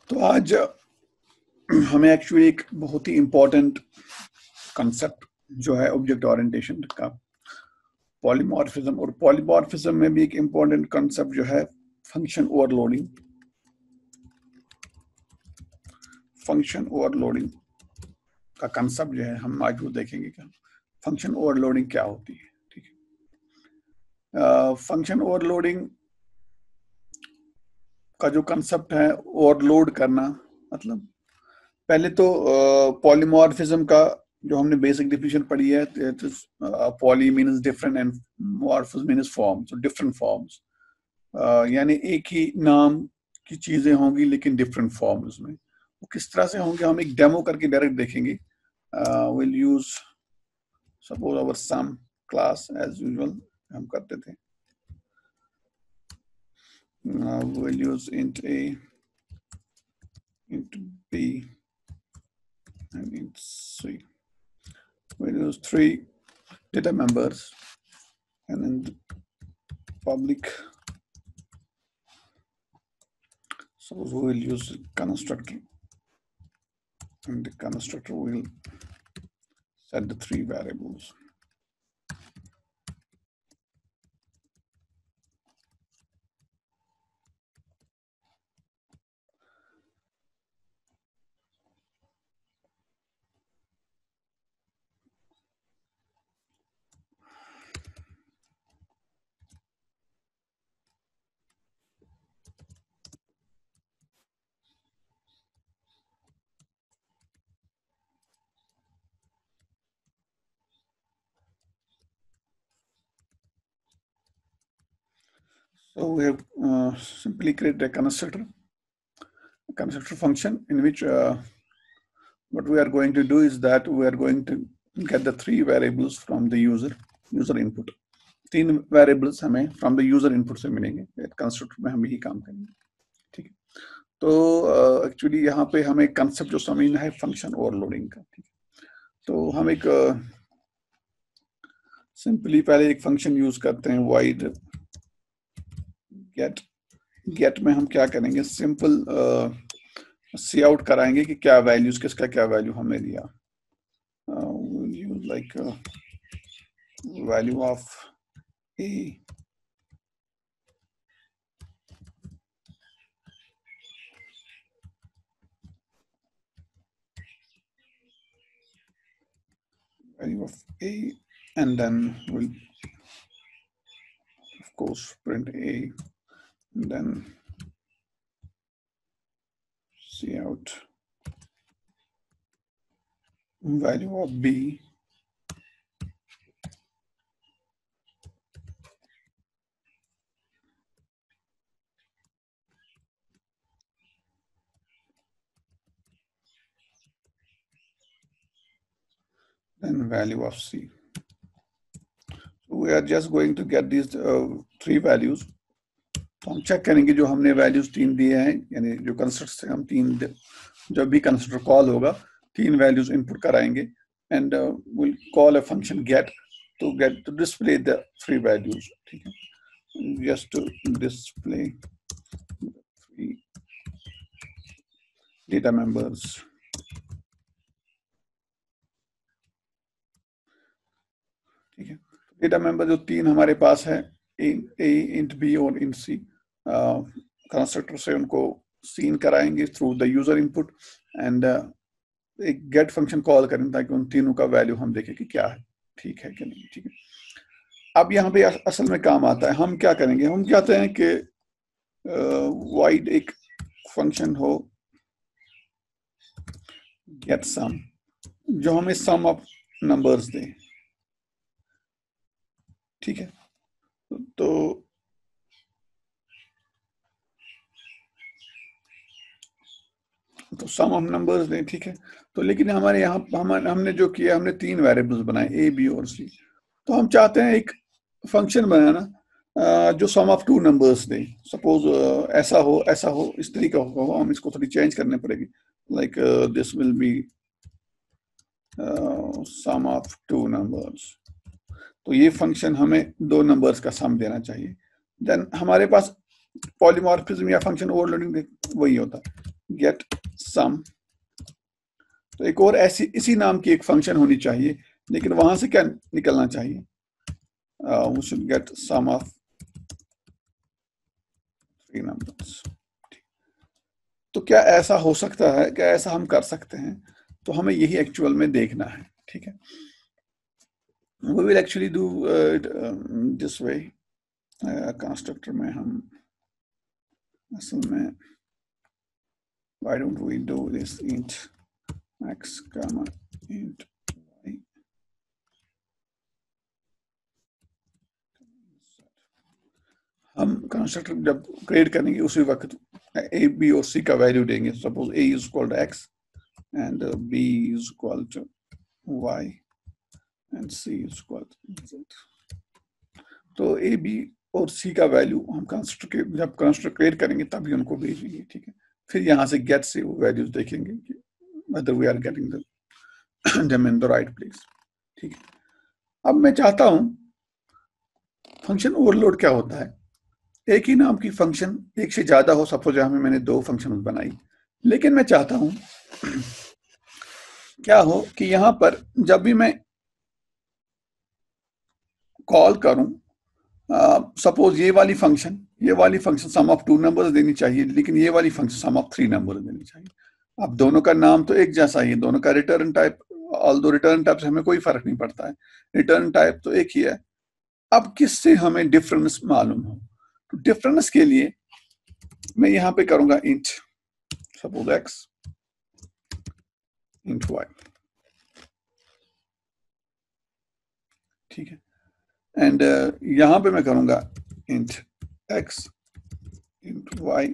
तो आज हमें एक्चुअली एक बहुत ही इम्पोर्टेंट कंसेप्ट जो है ऑब्जेक्ट ओरिएंटेशन का पॉलीमॉर्फिज्म, और पॉलीमॉर्फिज्म में भी एक इम्पोर्टेंट कंसेप्ट जो है फंक्शन ओवरलोडिंग। फंक्शन ओवरलोडिंग का कंसेप्ट जो है हम आज वो देखेंगे कि फंक्शन ओवरलोडिंग क्या होती है। ठीक है, फंक्शन ओवरलोडिंग का जो कंसेप्ट है ओवरलोड करना, मतलब पहले तो पॉलीमॉर्फिज्म का जो हमने बेसिक डिफिनेशन पढ़ी है, poly means different and morphism means forms, different forms, यानी एक ही नाम की चीजें होंगी लेकिन डिफरेंट फॉर्म्स में। वो किस तरह से होंगे हम एक डेमो करके डायरेक्ट देखेंगे। Will use suppose our sum class as usual हम करते थे। Will use int a, int b and int c. We'll use 3 data members and then the public. Suppose we will use constructor, and the constructor will set the 3 variables. So we have simply created a constructor function in which what we are going to do is that we are going to get the 3 variables from the user input. 3 variables हमें from the user input से मिलेंगे। Constructor में हम यही काम करेंगे। ठीक है, तो एक्चुअली यहाँ पे हमें कंसेप्ट जो समझना है फंक्शन ओवरलोडिंग का। ठीक है, तो हम एक सिंपली पहले एक फंक्शन यूज करते हैं void गेट में हम क्या करेंगे, सिंपल सी आउट कराएंगे कि क्या वैल्यूज, किसका क्या वैल्यू हमें दिया। Use like value of a, value of a, and then we'll of course print a, and then see out value of b, then value of c. So we are just going to get these 3 values. तो हम check करेंगे जो हमने values 3 दिए हैं, यानी जो constructor से हम 3, जब भी कंस्ट्रक्टर कॉल होगा 3 वैल्यूज इनपुट कराएंगे, and will call a function get to display the 3 values. ठीक है, just to display 3 data members. ठीक है, डेटा मेंबर जो 3 हमारे पास है, a, int b और int c, कंस्ट्रक्टर से उनको सीन कराएंगे through the user input, and एक गेट फंक्शन कॉल करें ताकि उन तीनों का वैल्यू हम देखें कि क्या है, ठीक है कि नहीं। ठीक है, अब यहाँ पे असल में काम आता है। हम क्या करेंगे, हम चाहते हैं कि void एक फंक्शन हो गेट सम, जो हमें सम ऑफ नंबर्स दे। ठीक है, तो सम ऑफ नंबर्स दें। ठीक है, तो लेकिन हमारे यहाँ हमने जो किया, हमने 3 वेरिएबल्स बनाए ए, बी और सी। तो हम चाहते हैं एक फंक्शन बनाना जो सम ऑफ 2 नंबर्स दे। सपोज ऐसा हो, इस तरीके का हो, हम इसको थोड़ी चेंज करने पड़ेगी। Like this will be sum of 2 numbers. तो ये फंक्शन हमें 2 नंबर्स का सम देना चाहिए। देन हमारे पास पॉलीमॉर्फिज्म या फंक्शन ओवरलोडिंग वही होता है। Get sum. तो एक और ऐसी इसी नाम की एक फंक्शन होनी चाहिए, लेकिन वहां से क्या निकलना चाहिए, we should get sum of three numbers। तो क्या ऐसा हो सकता है, क्या ऐसा हम कर सकते हैं? तो हमें यही एक्चुअल में देखना है, ठीक है। we will actually do it this way। Constructor में हम असल में why don't we do this int x comma int y। हम कंस्ट्रक्टर जब क्रिएट करेंगे उसी वक्त ए बी और सी का वैल्यू देंगे। Suppose A is equal to X and B is equal to Y and C is equal to Z. तो A B और सी का वैल्यू हम कंस्ट्रक्ट जब कंस्ट्रक्ट क्रिएट करेंगे तभी उनको भेजेंगे, ठीक है। फिर यहाँ से गेट से वो वैल्यूज देखेंगे कि whether we are getting them in the right place, ठीक है। अब मैं चाहता हूं फंक्शन ओवरलोड क्या होता है। एक ही नाम की फंक्शन एक से ज्यादा हो, सपोज यहाँ में मैंने दो फंक्शन बनाई, लेकिन मैं चाहता हूं क्या हो कि यहां पर जब भी मैं कॉल करूं, सपोज ये वाली function sum of two numbers देनी चाहिए, लेकिन ये वाली function sum of three numbers देनी चाहिए। अब दोनों का नाम तो एक जैसा ही है, दोनों का return type, although return type से हमें कोई फर्क नहीं पड़ता है, रिटर्न टाइप तो एक ही है। अब किससे हमें डिफरेंस मालूम हो, तो डिफरेंस के लिए मैं यहां पे करूंगा int suppose x int y, ठीक है। एंड यहां पे मैं करूंगा इंट एक्स इंट वाई।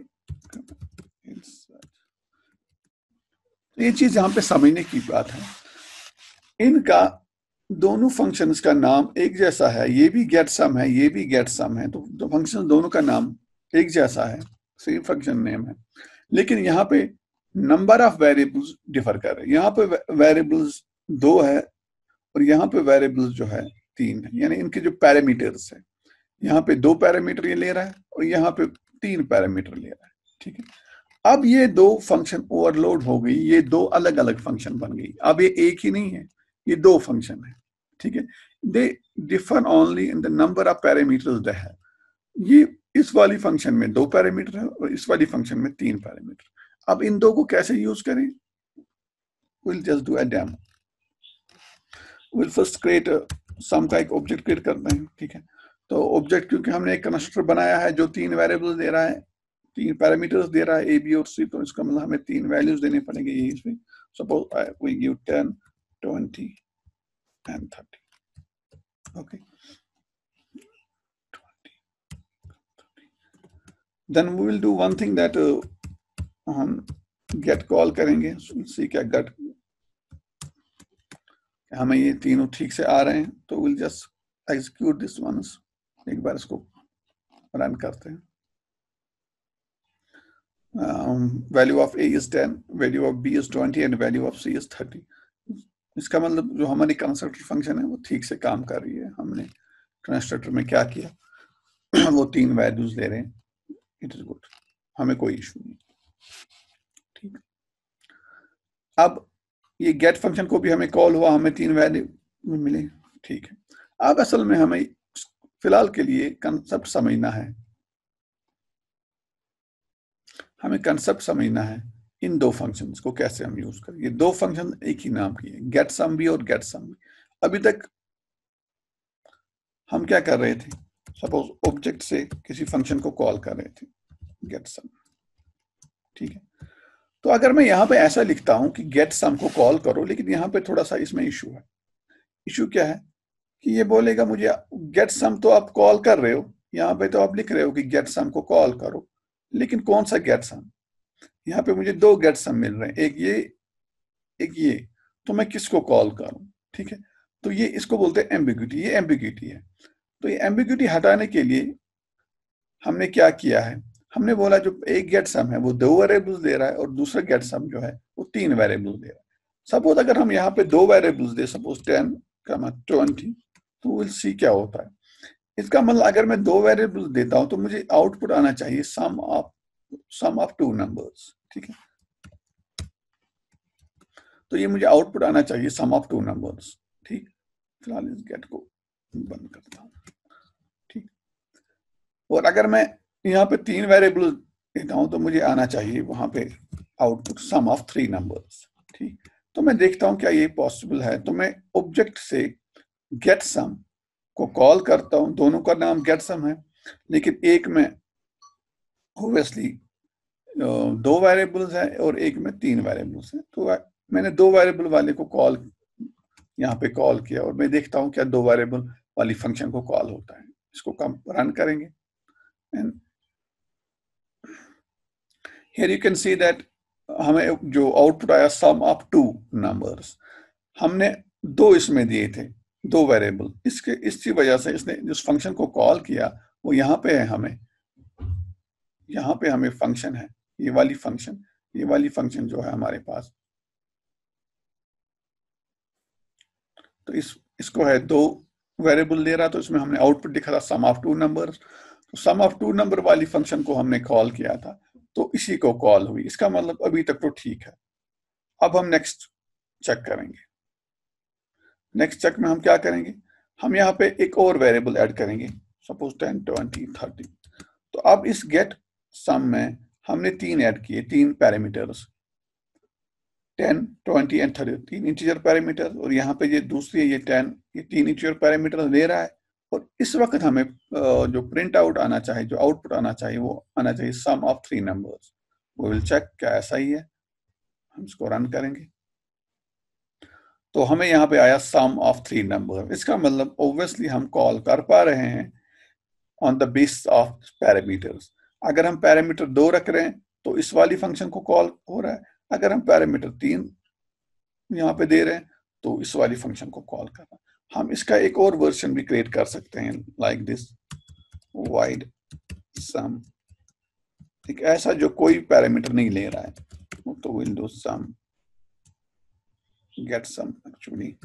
ये चीज यहां पे समझने की बात है, इनका दोनों फंक्शंस का नाम एक जैसा है, ये भी गेट सम है, ये भी गेट सम है, तो फंक्शन दोनों का नाम एक जैसा है, सेम फंक्शन नेम है, लेकिन यहाँ पे नंबर ऑफ वेरिएबल्स डिफर कर रहे हैं। यहाँ पे वेरिएबल्स दो है और यहाँ पे वेरिएबल्स जो है तीन है, यानी इनके जो पैरामीटर्स है, यहाँ पे दो पैरामीटर ये ले रहा है और यहाँ पे तीन पैरामीटर ले रहा है, ठीक है। अब ये दो फंक्शन ओवरलोड हो गई, ये दो अलग अलग फंक्शन बन गई। अब ये एक ही नहीं है, ये दो फंक्शन है, ठीक है। They differ only in the number of parameters they have. ये इस वाली फंक्शन में दो पैरामीटर है और इस वाली फंक्शन में तीन पैरामीटर। अब इन दो को कैसे यूज करें, will just do a demo. Will first create some का एक ऑब्जेक्ट क्रिएट करते हैं, ठीक है। तो ऑब्जेक्ट क्योंकि हमने एक कंस्ट्रक्टर बनाया है जो तीन वेरिएबल्स दे रहा है, तीन पैरामीटर्स दे रहा है ए बी और सी, तो इसका मतलब हमें तीन वैल्यूज देने पड़ेंगे यही इसमें। Suppose we give 10 20 and 30, okay। then we will do one thing that हम get कॉल करेंगे, सी क्या गेट, हमें ये तीनों ठीक से आ रहे हैं, तो will just execute this once. एक बार इसको रन करते हैं। Value of a is 10, value of b is 20 and value of c is 30। इसका मतलब जो हमारी कंस्ट्रक्टर फंक्शन है वो ठीक से काम कर रही है। हमने कंस्ट्रक्टर में क्या किया वो तीन वैल्यूज ले रहे हैं, इट इज गुड, हमें कोई इशू नहीं, ठीक। अब ये गेट फंक्शन को भी हमें कॉल हुआ, हमें तीन वैल्यू मिले, ठीक है। अब असल में हमें फिलहाल के लिए कंसेप्ट समझना है, हमें कंसेप्ट समझना है इन दो फंक्शंस को कैसे हम यूज करें। ये दो फंक्शन एक ही नाम की है, गेट सम भी और गेट सम भी। अभी तक हम क्या कर रहे थे, सपोज ऑब्जेक्ट से किसी फंक्शन को कॉल कर रहे थे गेट सम, ठीक है। तो अगर मैं यहां पे ऐसा लिखता हूं कि गेट सम को कॉल करो, लेकिन यहां पे थोड़ा सा इसमें इशू है। इशू क्या है कि ये बोलेगा मुझे गेट सम तो आप कॉल कर रहे हो, यहाँ पे तो आप लिख रहे हो कि गेट सम को कॉल करो, लेकिन कौन सा गेट सम, यहाँ पे मुझे दो गेट सम मिल रहे हैं, एक ये एक ये, तो मैं किसको कॉल करूं, ठीक है। तो ये इसको बोलते हैं एम्बिग्यूटी, ये एम्बिग्यूटी है। तो ये एम्बिग्यूटी हटाने के लिए हमने क्या किया है, हमने बोला जो एक गेट सम है वो दो वेरिएबल्स दे रहा है और दूसरा गेट सम जो है वो तीन वेरिएबल्स दे रहा है। सपोज अगर हम यहाँ पे दो वेरिएबल्स दे, सपोज 10 20, तो विल सी क्या होता है। इसका मतलब अगर मैं दो वेरिएबल्स देता हूं तो मुझे आउटपुट आना चाहिए सम ऑफ टू नंबर्स, ठीक है। तो ये मुझे आउटपुट आना चाहिए सम ऑफ टू नंबर्स। ठीक, फिलहाल इस गेट को बंद करता हूँ। ठीक, और अगर मैं यहाँ पे 3 वेरिएबल देता हूँ तो मुझे आना चाहिए वहां पे आउटपुट सम ऑफ 3 नंबर्स। ठीक, तो मैं देखता हूँ क्या ये पॉसिबल है। तो मैं ऑब्जेक्ट से गेट सम को कॉल करता हूँ, दोनों का नाम गेट सम है, लेकिन एक में ऑब्वियसली 2 वेरिएबल्स है और एक में 3 वेरिएबल्स है। तो मैंने 2 वेरिएबल वाले को कॉल यहाँ पे कॉल किया और मैं देखता हूँ क्या 2 वेरिएबल वाली फंक्शन को कॉल होता है। इसको कम रन करेंगे and here you can see that हमें जो आउटपुट आया सम ऑफ 2 नंबर्स, हमने 2 इसमें दिए थे, 2 वेरिएबल। इसकी वजह से इसने जिस फंक्शन को कॉल किया वो यहाँ पे है, यहाँ पे हमें फंक्शन है, ये वाली फंक्शन जो है हमारे पास, तो इसको है 2 वेरिएबल दे रहा, तो इसमें हमने आउटपुट दिखा था सम ऑफ 2 नंबर। तो सम ऑफ 2 नंबर वाली फंक्शन को हमने कॉल किया था, तो इसी को कॉल हुई। इसका मतलब अभी तक तो ठीक है। अब हम नेक्स्ट चेक करेंगे। नेक्स्ट चेक में हम क्या करेंगे, हम यहाँ पे एक और वेरिएबल ऐड करेंगे, सपोज 10, 20, 30। तो अब इस गेट सम में हमने 3 ऐड किए, 3 पैरामीटर्स, 10, 20 एंड 30, 3 इंटीजर पैरामीटर। और यहाँ पे ये दूसरी है, ये 10, ये 3 इंटीजर पैरामीटर ले रहा है। और इस वक्त हमें जो प्रिंट आउट आना चाहिए, जो आउटपुट आना चाहिए, वो आना चाहिए सम ऑफ 3 नंबर्स। वो विल चेक क्या ऐसा ही है, हम इसको रन करेंगे तो हमें यहाँ पे आया सम ऑफ 3 नंबर। इसका मतलब ऑब्वियसली हम कॉल कर पा रहे हैं on the basis of parameters. अगर हम पैरामीटर 2 रख रहे हैं तो इस वाली फंक्शन को कॉल हो रहा है, अगर हम पैरामीटर 3 यहाँ पे दे रहे हैं तो इस वाली फंक्शन को कॉल कर रहा है। हम इसका एक और वर्जन भी क्रिएट कर सकते हैं, लाइक दिस वाइड सम, एक ऐसा जो कोई पैरामीटर नहीं ले रहा है, तो will do sum get sum actually.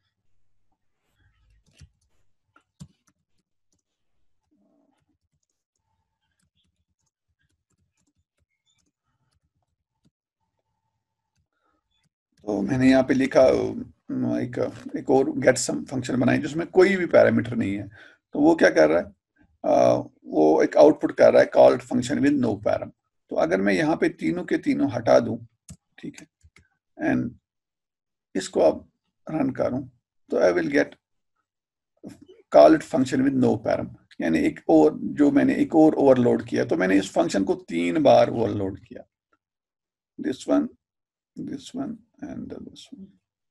तो मैंने यहाँ पे लिखा एक और गेट सम फंक्शन बनाई जिसमें कोई भी पैरामीटर नहीं है। तो वो क्या कर रहा है, वो एक आउटपुट कर रहा है called function with no param. तो अगर मैं यहाँ पे तीनों के तीनों हटा दूं, ठीक है, एंड इसको अब रन करूं, तो I will get called function with no param, यानी एक और जो मैंने एक और ओवरलोड किया। तो मैंने इस फंक्शन को 3 बार ओवरलोड किया, this one and this one.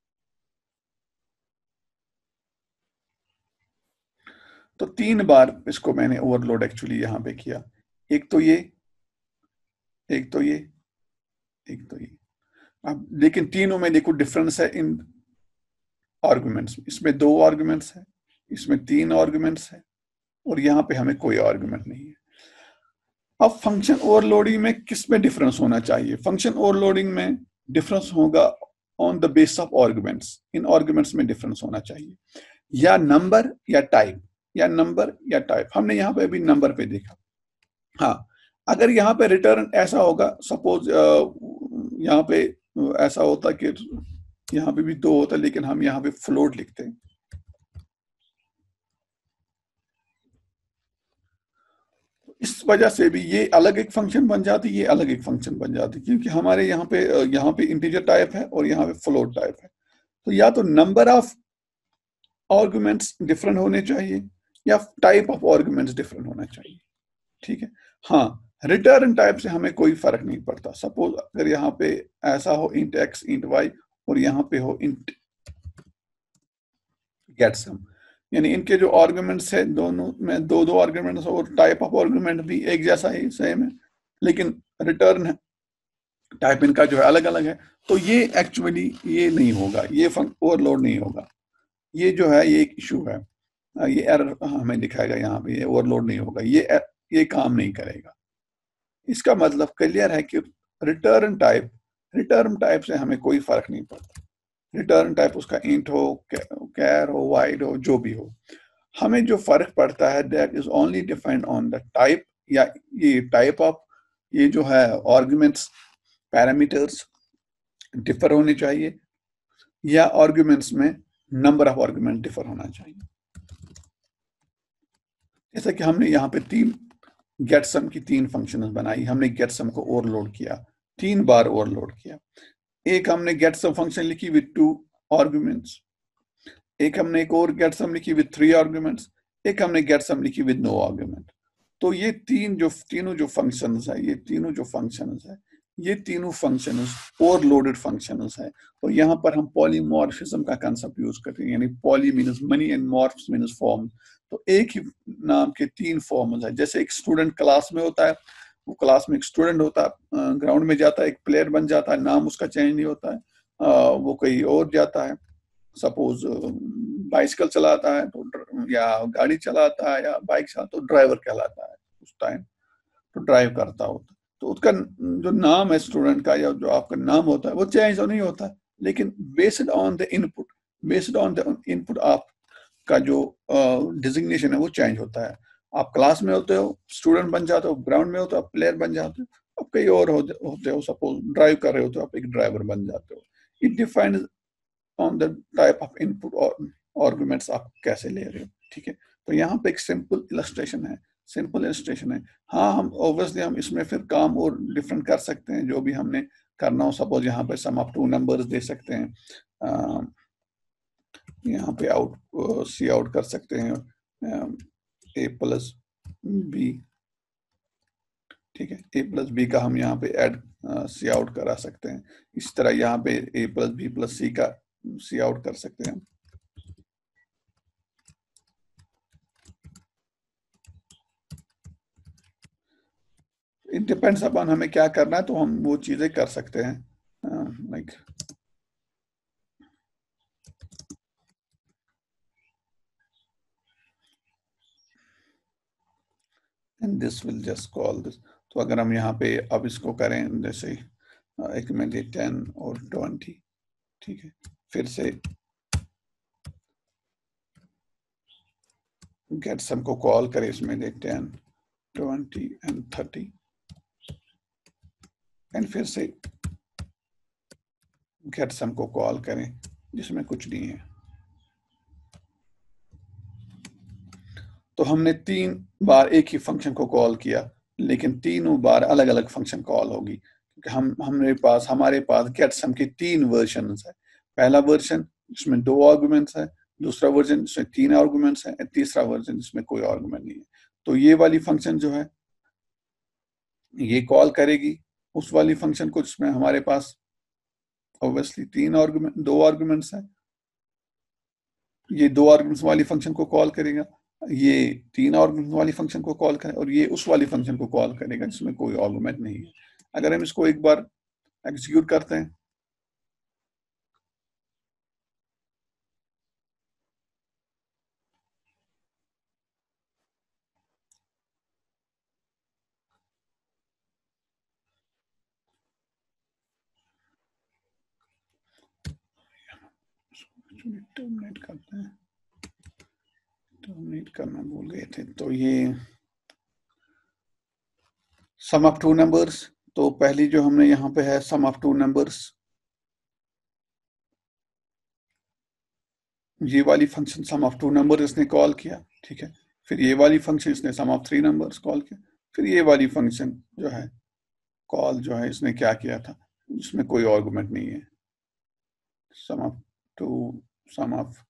तो 3 बार इसको मैंने ओवरलोड एक्चुअली यहाँ पे किया, एक तो ये, एक तो ये, एक तो ये। अब लेकिन तीनों में देखो डिफरेंस है इन आर्गुमेंट्स। इसमें 2 आर्गुमेंट्स है, इसमें 3 आर्गुमेंट्स है, और यहाँ पे हमें कोई आर्गुमेंट नहीं है। अब फंक्शन ओवरलोडिंग में किस में डिफरेंस होना चाहिए? फंक्शन ओवरलोडिंग में डिफरेंस होगा on the base of arguments. इन आर्गुमेंट्स में डिफरेंस होना चाहिए, या नंबर या टाइप, या नंबर या टाइप। हमने यहाँ पे अभी नंबर पे देखा। हाँ, अगर यहाँ पे रिटर्न ऐसा होगा, सपोज यहाँ पे ऐसा होता कि यहाँ पे भी 2 होता, लेकिन हम यहाँ पे फ्लोट लिखते हैं, इस वजह से भी ये अलग एक फंक्शन बन जाती, ये अलग एक फंक्शन बन जाती, क्योंकि हमारे यहाँ पे इंटीजर टाइप है और यहाँ पे फ्लोट टाइप है। तो या तो नंबर ऑफ आर्गुमेंट्स डिफरेंट होने चाहिए या टाइप ऑफ आर्गुमेंट्स डिफरेंट होना चाहिए। ठीक है, हाँ, रिटर्न टाइप से हमें कोई फर्क नहीं पड़ता। सपोज अगर यहाँ पे ऐसा हो इंट एक्स इंट वाई और यहाँ पे हो इंट गेट सम, यानी इनके जो आर्गुमेंट्स है दोनों में दो आर्गुमेंट्स और टाइप ऑफ आर्गुमेंट भी एक जैसा ही सेम है, लेकिन रिटर्न टाइप इनका जो है अलग अलग है। तो ये एक्चुअली ये नहीं होगा, ये ओवरलोड नहीं होगा। ये जो है ये एक इशू है, ये एरर हमें दिखाएगा यहाँ पे, ये ओवरलोड नहीं होगा, ये काम नहीं करेगा। इसका मतलब क्लियर है कि रिटर्न टाइप से हमें कोई फर्क नहीं पड़ता। रिटर्न टाइप उसका इंट हो, कैर हो, वाइड हो, जो भी हो, हमें जो फर्क पड़ता है that is only depend on the type, या ये टाइप ऑफ ये जो है आर्गुमेंट्स पैरामीटर्स डिफर होने चाहिए, या आर्ग्यूमेंट्स में नंबर ऑफ आर्ग्यूमेंट डिफर होना चाहिए। जैसा कि हमने यहाँ पे तीन गेट सम की तीन फंक्शंस बनाई, हमने गेट सम को ओवरलोड किया, 3 बार ओवरलोड किया। एक हमने गेट सम फंक्शन लिखी विद 2 आर्ग्यूमेंट्स, एक हमने एक और गेट सम लिखी विद 3 आर्ग्यूमेंट्स, एक हमने गेट सम लिखी विद नो आर्ग्यूमेंट। तो ये तीनों जो फंक्शंस है, ये तीनों फंक्शंस ओवरलोडेड फंक्शंस है। और यहाँ पर हम पॉलीमॉर्फिज्म का कंसेप्ट यूज करते हैं, यानी poly means many and morphs means form. तो एक ही नाम के 3 फॉर्म्स है। जैसे एक स्टूडेंट क्लास में होता है, वो क्लास में एक स्टूडेंट होता है, ग्राउंड में जाता है, एक प्लेयर बन जाता है, नाम उसका चेंज नहीं होता है, वो कहीं और जाता है, सपोज बाइसिकल चलाता है तो, या गाड़ी चलाता है या बाइक चलाता तो ड्राइवर कहलाता है उस टाइम, तो ड्राइव करता होता। तो उसका जो नाम है स्टूडेंट का या जो आपका नाम होता है वो चेंज तो नहीं होता, लेकिन बेस्ड ऑन द इनपुट आपका जो डिजिग्नेशन है वो चेंज होता है। आप क्लास में होते हो, स्टूडेंट बन जाते हो, ग्राउंड में होते हो, आप प्लेयर बन जाते हो, आप कहीं और होते हो, सपोज ड्राइव कर रहे हो तो आप एक ड्राइवर बन जाते हो। It defines on the type of input और आर्गुमेंट्स आप कैसे ले रहे हो। ठीक है, तो यहाँ पे एक सिंपल इलस्ट्रेशन है। हाँ, हम ऑब्वियसली हम इसमें फिर काम और डिफरेंट कर सकते हैं, जो भी हमने करना हो। सपोज यहाँ पे सम ऑफ 2 नंबर्स दे सकते हैं, यहाँ पे सी आउट कर सकते हैं ए प्लस बी। ठीक है, ए प्लस बी का हम यहाँ पे ऐड सी आउट करा सकते हैं। इस तरह यहाँ पे a plus b plus c का सी आउट कर सकते हैं। इट डिपेंड्स अपॉन हमें क्या करना है, तो हम वो चीजें कर सकते हैं, like and this will just call this. तो अगर हम यहाँ पे अब इसको करें, जैसे एक में दे 10 और 20, ठीक है, फिर से गेट सम को कॉल करें, इसमें दे 10 20 एंड 30, एंड फिर से गेट सम को कॉल करें जिसमें कुछ नहीं है। तो हमने 3 बार एक ही फंक्शन को कॉल किया, लेकिन तीनों बार अलग अलग फंक्शन कॉल होगी, क्योंकि हमारे पास गेट सम के 3 वर्जन है। पहला वर्जन जिसमें 2 आर्गुमेंट्स है, दूसरा वर्जन जिसमें 3 आर्गुमेंट्स है, तीसरा वर्जन जिसमें कोई आर्गुमेंट नहीं है। तो ये वाली फंक्शन जो है ये कॉल करेगी उस वाली फंक्शन को जिसमें हमारे पास ऑब्वियसली 2 आर्गुमेंट्स है। ये 2 आर्गुमेंट्स वाली फंक्शन को कॉल करेगा, ये 3 आर्गुमेंट वाली फंक्शन को कॉल करें, और ये उस वाली फंक्शन को कॉल करेगा जिसमें कोई आर्गुमेंट नहीं है। अगर हम इसको एक बार एग्जीक्यूट करते हैं, टर्मिनेट करते हैं, टर्मिनेट करना भूल गए थे। तो ये सम ऑफ 2 नंबर्स, तो पहली जो हमने यहाँ पे है सम ऑफ 2 नंबर्स, ये वाली फंक्शन सम ऑफ 2 नंबर इसने कॉल किया। ठीक है, फिर ये वाली फंक्शन इसने सम ऑफ 3 नंबर्स कॉल किया, फिर ये वाली फंक्शन जो है कॉल जो है इसने क्या किया था, जिसमें कोई आर्गुमेंट नहीं है, सम ऑफ 2 सम ऑफ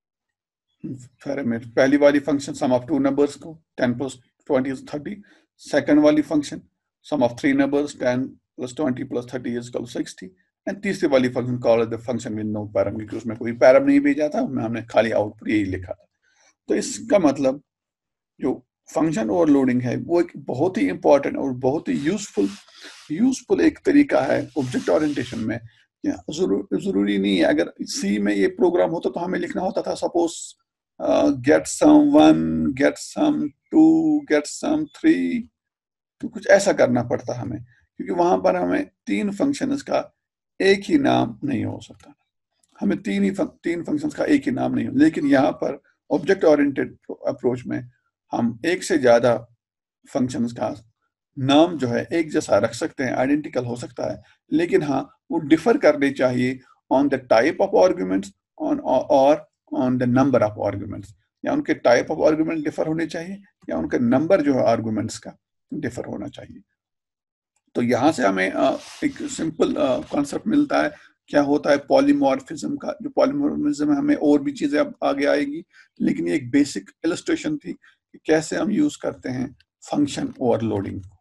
पहली वाली फंक्शन सम ऑफ 2 नंबर्स को 10 प्लस 20 इज 30, सेकंड वाली function sum of 3 numbers 10 plus 20 plus 30 is equal 60, and तीसरी वाली function call the function with no param, क्योंकि उसमें कोई पैरम नहीं भेजा था, हमने खाली आउटपुट यही लिखा था। तो इसका मतलब जो फंक्शन ओवरलोडिंग है वो एक बहुत ही इंपॉर्टेंट और बहुत ही यूजफुल एक तरीका है ऑब्जेक्ट ओरिएंटेशन में। जरूरी नहीं है, अगर सी में ये प्रोग्राम होता तो हमें लिखना होता था suppose get sum 1 get sum 2 get sum 3, तो कुछ ऐसा करना पड़ता हमें, क्योंकि वहां पर हमें 3 फंक्शंस का एक ही नाम नहीं हो सकता, हमें 3 फंक्शंस का एक ही नाम नहीं हो। लेकिन यहाँ पर ऑब्जेक्ट ओरिएंटेड अप्रोच में हम एक से ज्यादा फंक्शंस का नाम जो है एक जैसा रख सकते हैं, आइडेंटिकल हो सकता है, लेकिन हाँ वो डिफर करने चाहिए on the type of arguments और on the number of arguments, या उनके टाइप ऑफ आर्ग्यूमेंट डिफर होने चाहिए या उनका नंबर जो है आर्ग्यूमेंट्स का डिफर होना चाहिए। तो यहाँ से हमें एक सिंपल कॉन्सेप्ट मिलता है क्या होता है पॉलीमॉर्फिज्म का। जो पॉलीमॉर्फिज्म है हमें और भी चीजें अब आगे आएगी, लेकिन ये एक बेसिक इलस्ट्रेशन थी कि कैसे हम यूज करते हैं फंक्शन ओवरलोडिंग।